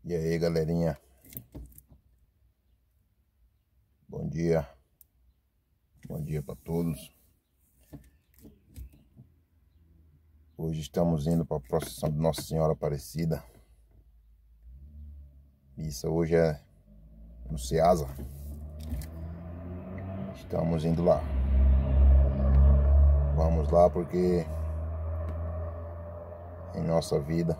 E aí, galerinha, bom dia para todos. Hoje estamos indo para a procissão de Nossa Senhora Aparecida. Missa hoje é no Ceasa. Estamos indo lá. Vamos lá porque em nossa vida,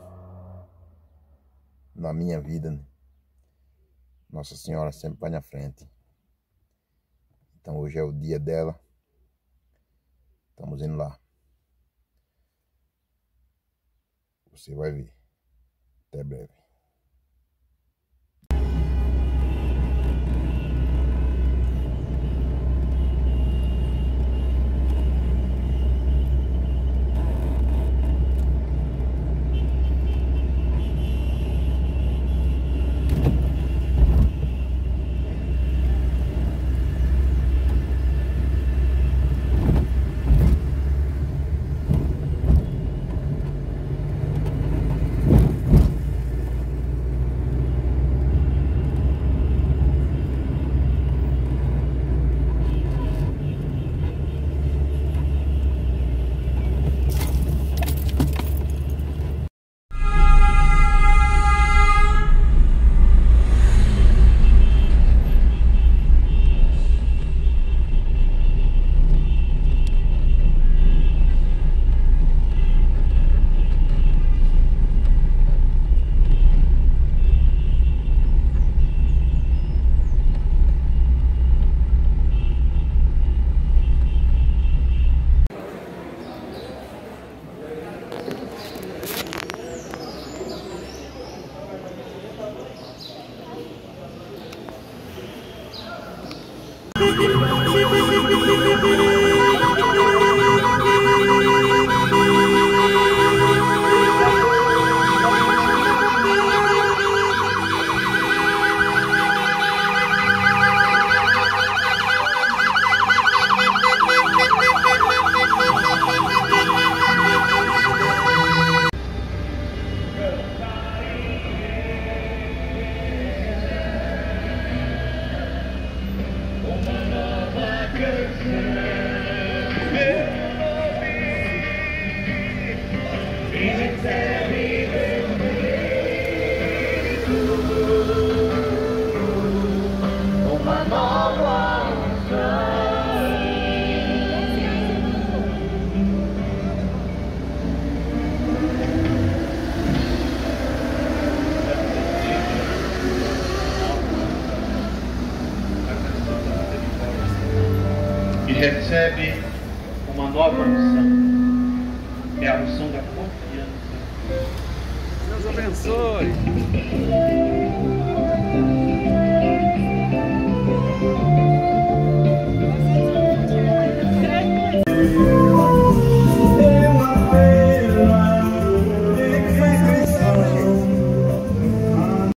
na minha vida, né, Nossa Senhora sempre vai na frente. Então hoje é o dia dela. Estamos indo lá. Você vai ver. Até breve. E recebe uma nova unção, é a unção da confiança. Deus abençoe.